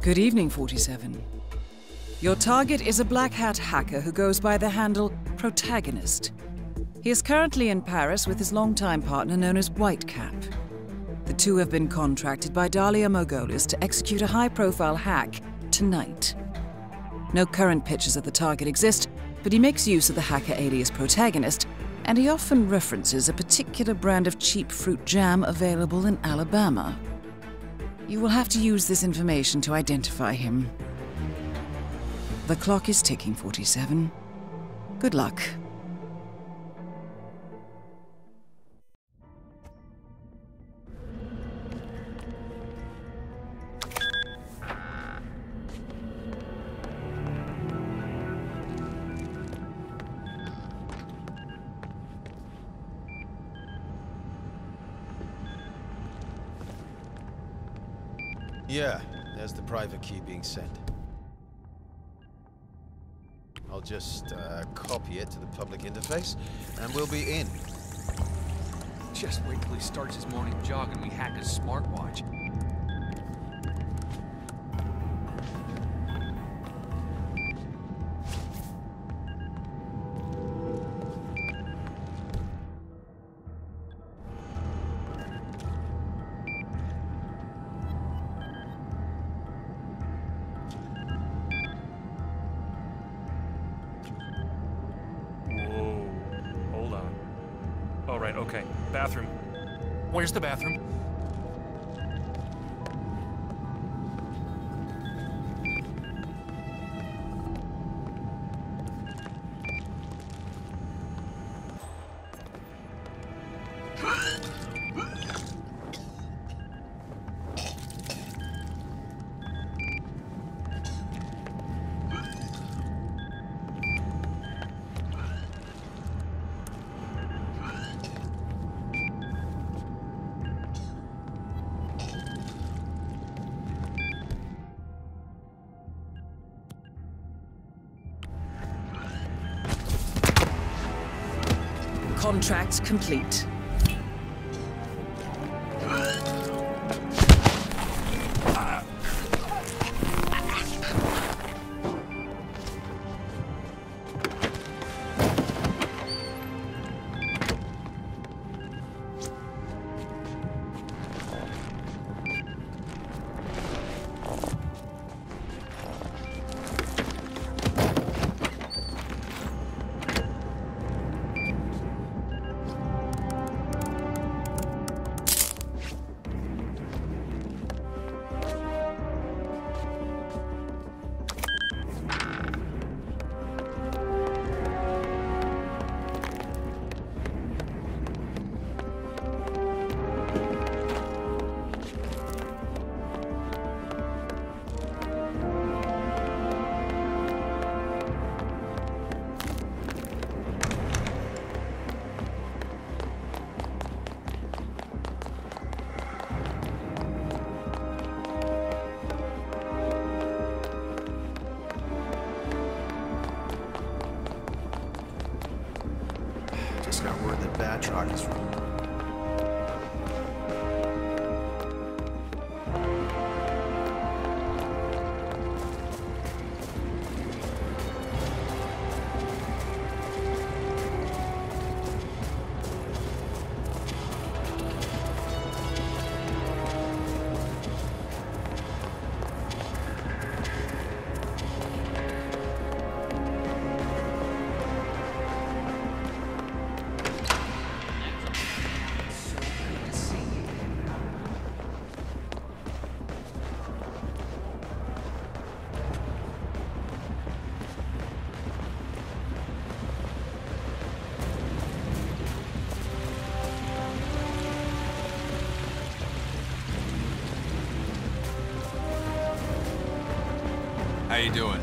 Good evening, 47. Your target is a Black Hat hacker who goes by the handle Protagonist. He is currently in Paris with his longtime partner known as Whitecap. The two have been contracted by Dalia Mogolis to execute a high-profile hack tonight. No current pictures of the target exist, but he makes use of the hacker alias Protagonist, and he often references a particular brand of cheap fruit jam available in Alabama. You will have to use this information to identify him. The clock is ticking, 47. Good luck. Yeah, there's the private key being sent. I'll just copy it to the public interface, and we'll be in. Just wait till he starts his morning jog and we hack his smartwatch. Oh, right, okay. Bathroom. Where's the bathroom? Contract complete. Just got word that Batroc is from. How you doing?